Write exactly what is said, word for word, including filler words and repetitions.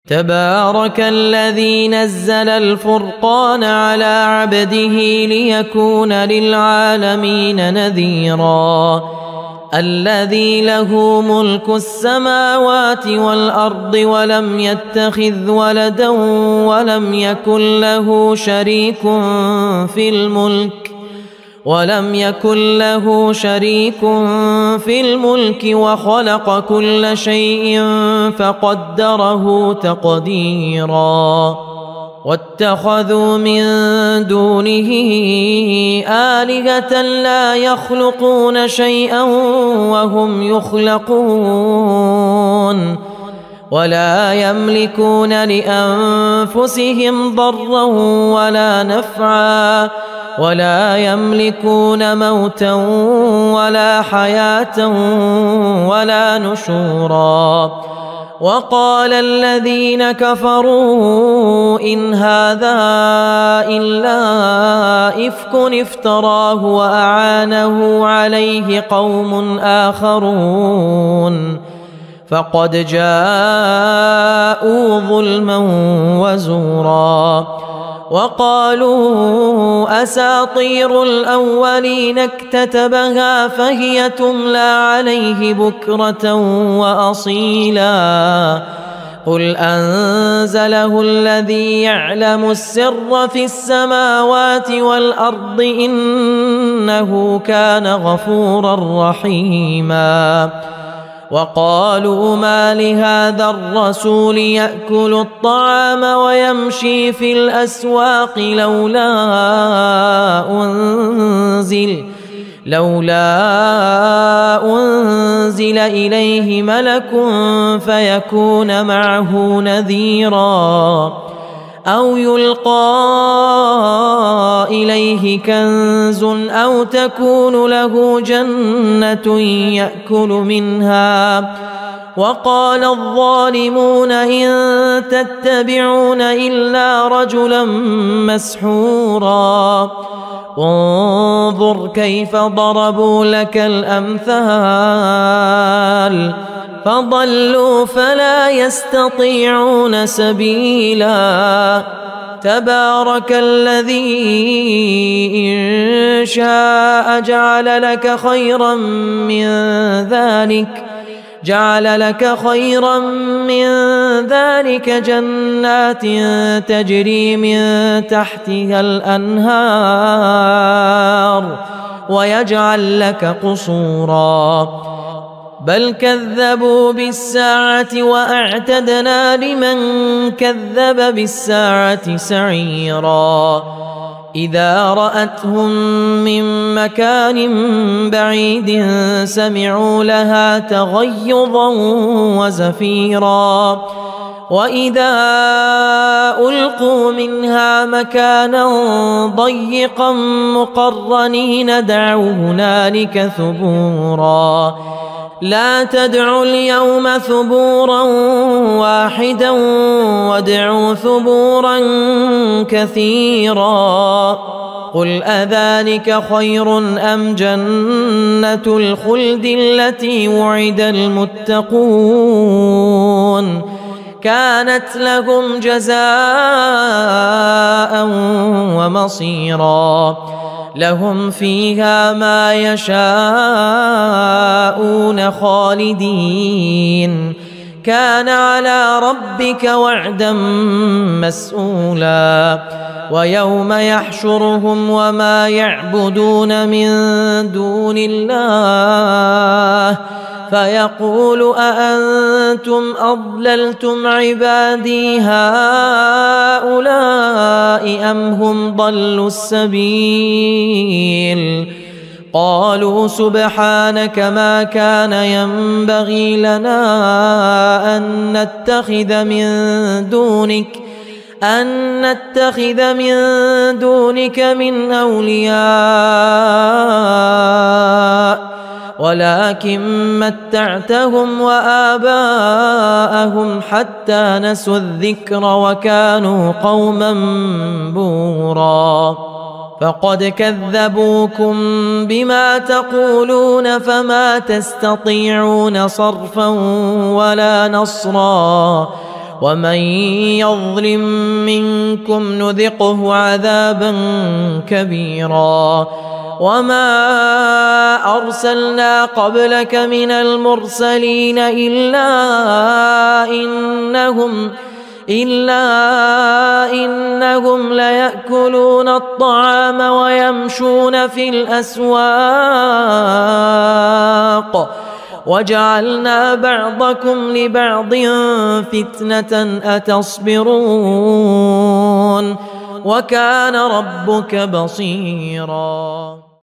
تبارك الذي نزل الفرقان على عبده ليكون للعالمين نذيرا الذي له ملك السماوات والأرض ولم يتخذ ولدا ولم يكن له شريك في الملك ولم يكن له شريك في الملك وخلق كل شيء فقدره تقديرا واتخذوا من دونه آلهة لا يخلقون شيئا وهم يخلقون ولا يملكون لأنفسهم ضرا ولا نفعا ولا يملكون موتا ولا حياة ولا نشورا وقال الذين كفروا إن هذا إلا إفك افتراه وأعانه عليه قوم آخرون فقد جاءوا ظلما وزورا وقالوا أساطير الأولين اكتتبها فهي تملى عليه بكرة وأصيلا قل أنزله الذي يعلم السر في السماوات والأرض إنه كان غفورا رحيما وقالوا ما لهذا الرسول يأكل الطعام ويمشي في الأسواق لولا أنزل لولا أنزل إليه ملك فيكون معه نذيرا أو يلقى إليه كنز أو تكون له جنة يأكل منها وقال الظالمون إن تتبعون إلا رجلا مسحورا انظر كيف ضربوا لك الأمثال فضلوا فلا يستطيعون سبيلا تبارك الذي إن شاء جعل لك خيرا من ذلك جعل لك خيرا من ذلك جنات تجري من تحتها الأنهار ويجعل لك قصورا بل كذبوا بالساعة وأعتدنا لمن كذب بالساعة سعيرا إذا رأتهم من مكان بعيد سمعوا لها تغيظا وزفيرا وإذا ألقوا منها مكانا ضيقا مقرنين دعوا هنالك ثبورا لا تدعوا اليوم ثبورا واحدا وادعوا ثبورا كثيرا قل أذلك خير أم جنة الخلد التي وعد المتقون كانت لهم جزاء ومصيرا لهم فيها ما يشاءون خالدين كان على ربك وعدا مسؤولا ويوم يحشرهم وما يعبدون من دون الله فيقول أأنتم أضللتم عبادي هؤلاء أم هم ضلوا السبيل قالوا سبحانك ما كان ينبغي لنا أن نتخذ من دونك أن نتخذ من دونك من أولياء ولكن متعتهم وآباءهم حتى نسوا الذكر وكانوا قوما بورا فقد كذبوكم بما تقولون فما تستطيعون صرفا ولا نصرا ومن يظلم منكم نذقه عذابا كبيرا وما أرسلنا قبلك من المرسلين إلا إنهم إلا إنهم ليأكلون الطعام ويمشون في الأسواق وجعلنا بعضكم لبعض فتنة أتصبرون وكان ربك بصيرا.